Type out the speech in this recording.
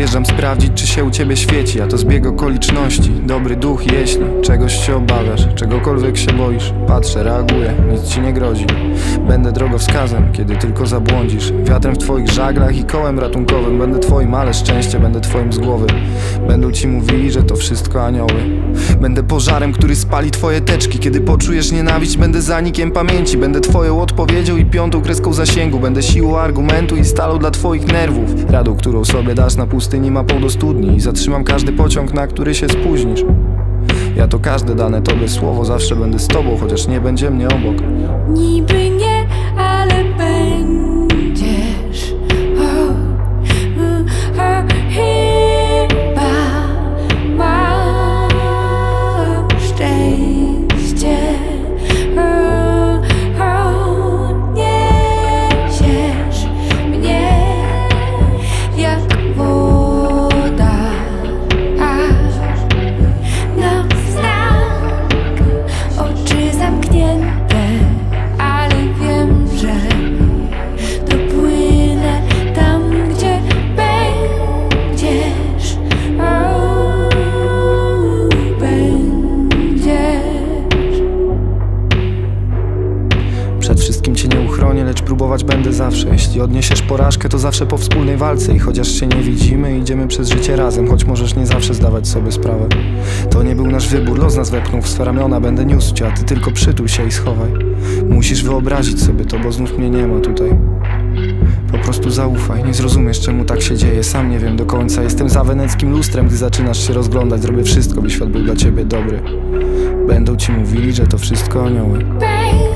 Przyjeżdżam sprawdzić, czy się u ciebie świeci, a to zbieg okoliczności. Dobry duch, jeśli czegoś się obawiasz, czegokolwiek się boisz. Patrzę, reaguję, nic ci nie grozi. Będę drogowskazem, kiedy tylko zabłądzisz. Wiatrem w twoich żaglach i kołem ratunkowym. Będę twoim, ale szczęście, będę twoim z głowy. Będą ci mówili, że to wszystko anioły. Będę pożarem, który spali twoje teczki. Kiedy poczujesz nienawiść, będę zanikiem pamięci. Będę twoją odpowiedzią i piątą kreską zasięgu. Będę siłą argumentu i stalą dla twoich nerwów. Radą, którą sobie dasz na pustyni mapą do studni. I zatrzymam każdy pociąg, na który się spóźnisz. Ja to każde dane tobie słowo. Zawsze będę z tobą, chociaż nie będzie mnie obok. Niby nie, ale będziesz. Chyba mam szczęście. Niesiesz mnie jak woda na wznak, oczy zamknięte, ale wiem, że dopłynę tam, gdzie będziesz. Będziesz. Przed wszystkim cię nie uchronię, lecz próbować będę zawsze. Jeśli odniesiesz porażkę, to zawsze po wspólnej walce. I chociaż się nie widzimy, idziemy przez życie razem. Choć możesz nie zawsze zdawać sobie sprawę. To nie był nasz wybór, los nas wepchnął w swe ramiona. Będę niósł cię, a ty tylko przytul się i schowaj. Musisz wyobrazić sobie to, bo znów mnie nie ma tutaj. Po prostu zaufaj, nie zrozumiesz, czemu tak się dzieje. Sam nie wiem do końca, jestem za weneckim lustrem. Gdy zaczynasz się rozglądać, zrobię wszystko, by świat był dla ciebie dobry. Będą ci mówili, że to wszystko anioły.